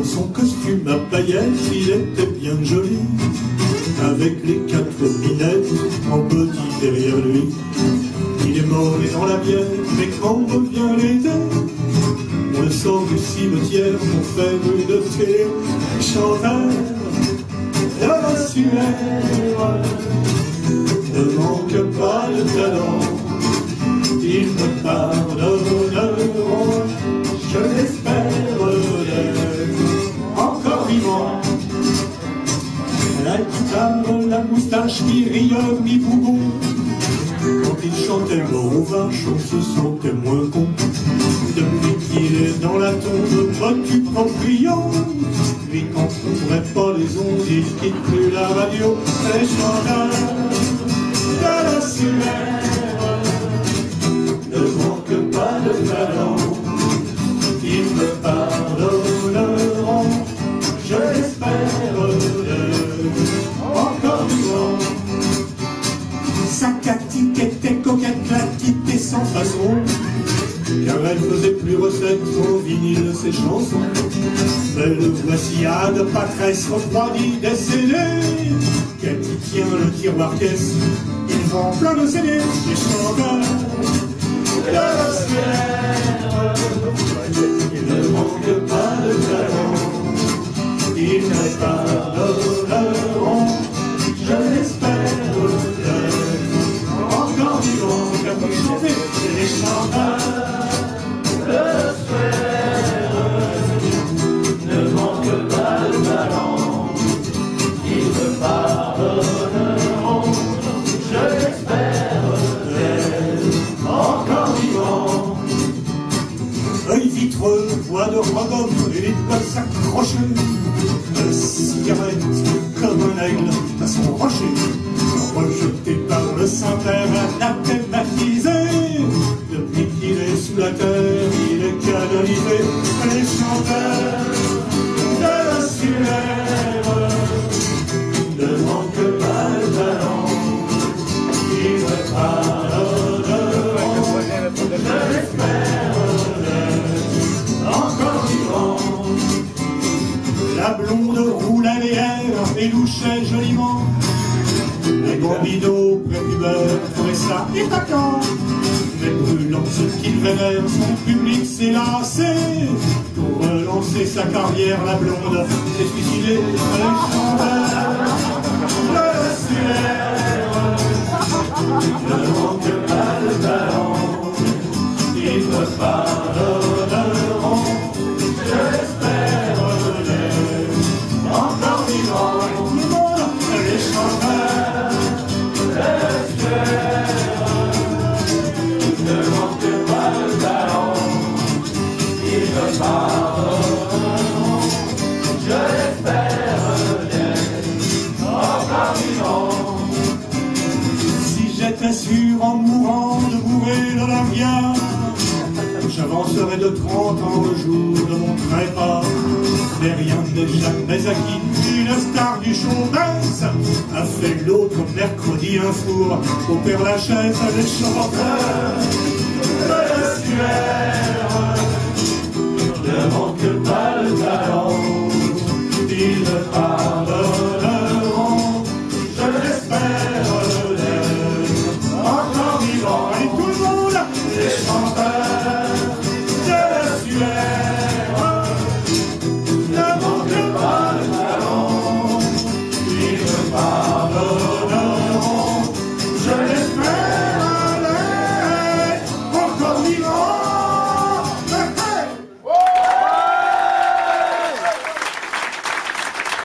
Dans son costume à paillettes, il était bien joli, avec les 4 minettes en petit derrière lui. Il est mort et dans la bière, mais quand revient l'été, on le sort du cimetière pour faire une thé. Chanteur de l'ossuaire ne manque pas de talent, ils me pardonneront, je l'espère, encore vivant. La guitare, la moustache, mi-rieur, mi-bougon. Quand il chantait mort aux vaches, on se sentait moins con. Depuis qu'il est dans la tombe, battu propriant, lui quand on n'ouvrait pas les ondes, il quitte plus la radio. Les chanteurs de l'ossuaire ne manquent pas de talent, ils me pardonneront, je l'espère, encore vivant. Sa catique était coquette, la quitter sans façon, car elle faisait plus recette au vinyle ses chansons. Mais le voici à de patresse refroidie décédée. Cathy tient le tiroir caisse, il vend plein de CD. Les chanteurs de l'ossuaire ne manquent pas de talent, ils me pardonneront, je l'espère, encore vivant. Car vous chantez, c'est les chanteurs de l'ossuaire ne manquent pas de talent, ils me pardonneront, je l'espère, encore vivant. Œil vitreux, voix de rogom et les doigts s'accrocher, la cigarette comme un aigle à son rocher, rejeté par le Saint-Père anathématisé. Depuis qu'il est sous la terre, il est canonisé. Les chanteurs de l'ossuaire ne manquent pas de talent, ils me pardonneront, je l'espère, encore vivant. La blonde roule à l'air et louchait joliment. Les bambinos prépubères feraient ça épatant, mais brûlant ce qu'ils vénèrent, son public s'est lassé. Pour relancer sa carrière, la blonde s'est suicidée. Les chanteurs de l'ossuaire ne manquent pas de talent, ils me pardonneront, je l'espère, encore vivant. Les chanteurs ne manquent pas de talent, ils me pardonneront, je l'espère, encore vivant. Si j'étais sûr en mourant de mourir de la vie, j'avancerai de 30 ans le jour de mon trépas. Mais rien n'est jamais acquis, une star du showbiz a fait l'autre mercredi un four au Père Lachaise. Les chanteurs de l'ossuaire ne manquent pas de talent, ils ne parlent